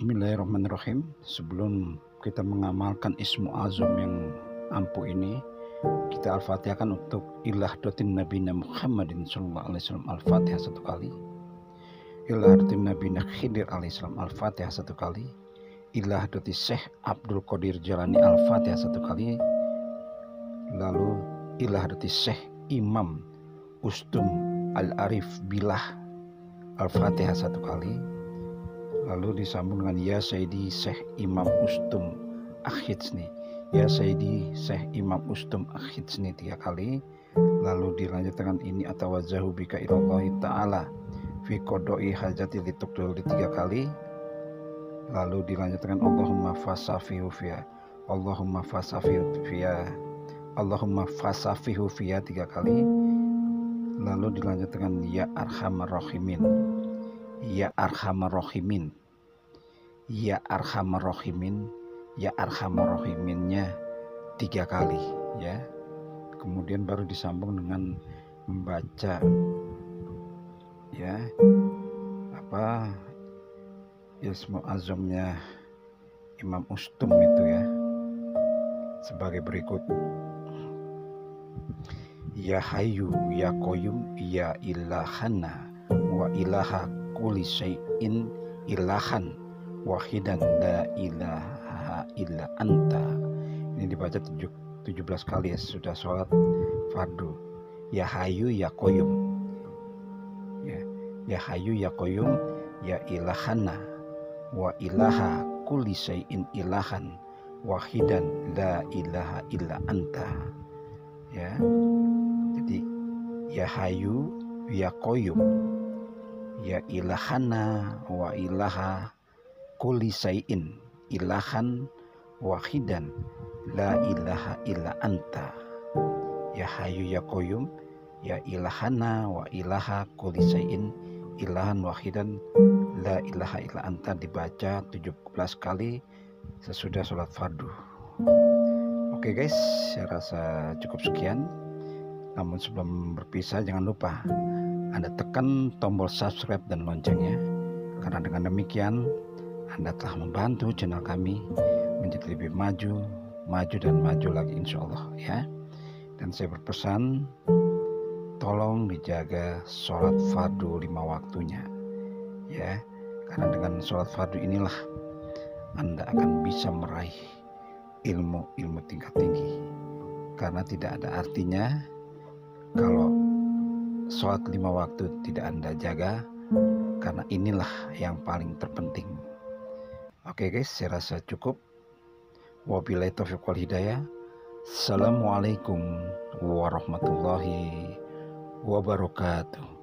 Bismillahirrahmanirrahim. Sebelum kita mengamalkan Ismu Azam yang ampuh ini, kita Al-Fatihahkan untuk Ilahdotin Nabina Muhammadin sallallahu alaihi wasallam. Al-Fatihah satu kali. Ilahdotin Nabina Khidir alaihi salam. Al-Fatihah satu kali. Ilahdoti Syekh Abdul Qadir Jalani. Al-Fatihah satu kali. Lalu Ilahdoti Syekh Imam Ustum Al-Arif Bilah. Al-Fatihah satu kali. Lalu disambung dengan Ya Sayyidi Syekh Imam Ustum Akhitsni. Ya Sayyidi Syekh Imam Ustum Akhitsni 3 kali. Lalu dilanjutkan ini atawazahu bika ilallahi ta'ala fi qodoi hajati litukdul 3 kali. Lalu dilanjutkan Allahumma fasafihu fiya. Allahumma fasafihu fiya. Allahumma fasafihu fiya 3 kali. Lalu dilanjutkan Ya Arhamar Rahimin. Ya Arhamar Rahimin. Ya Arhamar Rahimin. Ya Arhamar Rahiminnya 3 kali ya. Kemudian baru disambung dengan membaca ya Ismu Azamnya Imam Ustum itu ya, sebagai berikut. Ya Hayyu Ya Qayyum Ya Ilahana wa ilaha kulli syai'in ilahan wahidan la ilaha illa anta. Ini dibaca 17 kali ya, sudah sholat fardu. Ya Hayyu Ya Qayyum ya, Ya Hayyu Ya Qayyum Ya Ilahana wa ilaha kulli syai'in ilahan wahidan la ilaha illa anta ya. Jadi Ya Hayyu Ya Qayyum Ya Ilahana wa ilaha kulli syai'in ilahan wahidan la ilaha illa anta. Ya Hayyu Ya Qayyum Ya Ilahana wa ilaha kulli syai'in ilahan wahidan la ilaha illa anta dibaca 17 kali sesudah sholat fardu. Oke guys, saya rasa cukup sekian. Namun sebelum berpisah jangan lupa Anda tekan tombol subscribe dan loncengnya, karena dengan demikian Anda telah membantu channel kami menjadi lebih maju dan maju lagi insya Allah ya. Dan saya berpesan, tolong dijaga sholat fardu 5 waktunya ya, karena dengan sholat fardu inilah Anda akan bisa meraih ilmu tingkat tinggi. Karena tidak ada artinya kalau sholat 5 waktu tidak Anda jaga, karena inilah yang paling terpenting. Oke guys, saya rasa cukup. Wabillahi taufiq wal hidayah. Assalamualaikum warahmatullahi wabarakatuh.